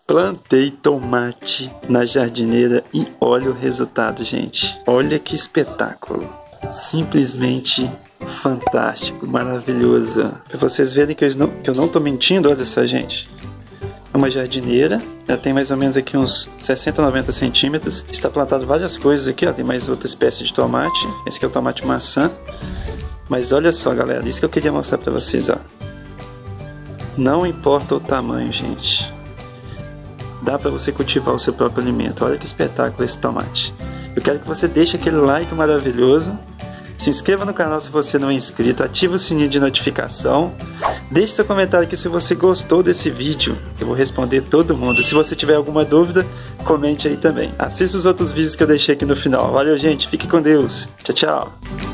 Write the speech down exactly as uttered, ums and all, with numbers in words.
Plantei tomate na jardineira e olha o resultado, gente. Olha que espetáculo. Simplesmente fantástico, maravilhoso. Pra vocês verem que eu não, que eu não tô mentindo, olha só, gente. É uma jardineira, ela tem mais ou menos aqui uns sessenta, noventa centímetros. Está plantado várias coisas aqui, ó. Tem mais outra espécie de tomate. Esse aqui é o tomate maçã. Mas olha só, galera, isso que eu queria mostrar pra vocês, ó. Não importa o tamanho, gente. Dá pra você cultivar o seu próprio alimento. Olha que espetáculo esse tomate. Eu quero que você deixe aquele like maravilhoso. Se inscreva no canal se você não é inscrito. Ative o sininho de notificação. Deixe seu comentário aqui se você gostou desse vídeo. Eu vou responder todo mundo. Se você tiver alguma dúvida, comente aí também. Assista os outros vídeos que eu deixei aqui no final. Valeu, gente. Fique com Deus. Tchau, tchau.